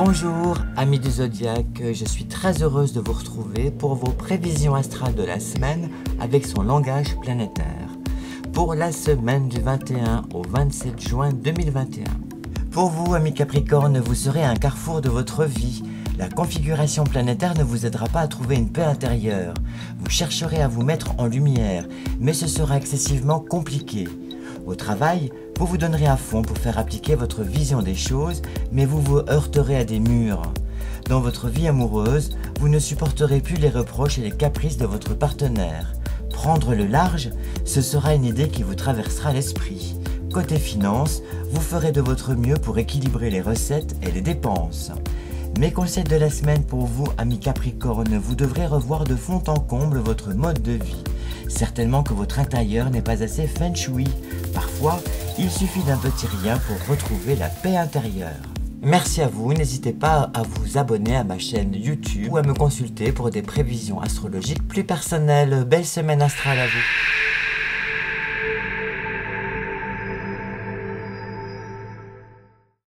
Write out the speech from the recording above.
Bonjour amis du Zodiaque, je suis très heureuse de vous retrouver pour vos prévisions astrales de la semaine avec son langage planétaire. Pour la semaine du 21 au 27 juin 2021. Pour vous amis Capricorne, vous serez à un carrefour de votre vie. La configuration planétaire ne vous aidera pas à trouver une paix intérieure. Vous chercherez à vous mettre en lumière, mais ce sera excessivement compliqué. Au travail, vous vous donnerez à fond pour faire appliquer votre vision des choses, mais vous vous heurterez à des murs. Dans votre vie amoureuse, vous ne supporterez plus les reproches et les caprices de votre partenaire. Prendre le large, ce sera une idée qui vous traversera l'esprit. Côté finances, vous ferez de votre mieux pour équilibrer les recettes et les dépenses. Mes conseils de la semaine pour vous, amis Capricorne, vous devrez revoir de fond en comble votre mode de vie. Certainement que votre intérieur n'est pas assez feng shui. Parfois, il suffit d'un petit rien pour retrouver la paix intérieure. Merci à vous, n'hésitez pas à vous abonner à ma chaîne YouTube ou à me consulter pour des prévisions astrologiques plus personnelles. Belle semaine astrale à vous.